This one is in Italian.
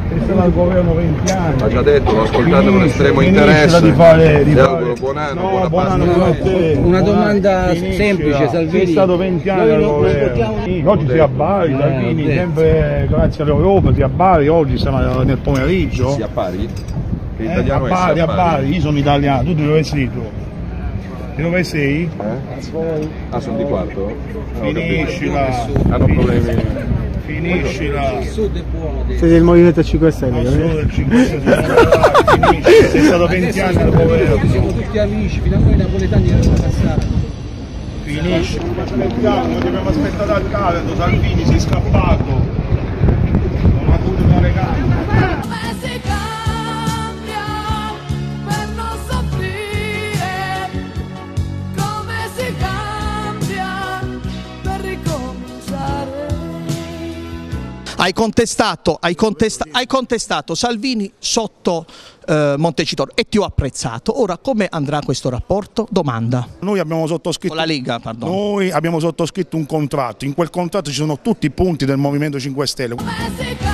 È stato al governo 20 anni. Ha già detto, l'ho ascoltato con estremo interesse. Ti auguro buon anno, buona pace. Una domanda semplice, Salvini. Sei stato 20 anni al governo. Oggi si a Bari, Salvini, sempre grazie all'Europa, si a Bari, oggi siamo nel pomeriggio. Si a Bari? Che italiano è? A Bari, io sono italiano, tu di dove sei tu? Di dove sei? Ah, sono di Quarto? Finiscila. Hanno problemi. Finiscila. Sei del Movimento 5 Stelle, solo del 5 Stelle. Sei stato 20 anni al governo. siamo tutti amici, fino a noi napoletani devono passare. Finisce. Aspettiamo, dobbiamo aspettare al caldo, Salvini sei scappato. Non ha avuto dare gambe. Hai contestato Salvini sotto Montecitorio e ti ho apprezzato. Ora come andrà questo rapporto? Domanda. Noi abbiamo sottoscritto, Con la Lega, pardon. Noi abbiamo sottoscritto un contratto, in quel contratto ci sono tutti i punti del Movimento 5 Stelle.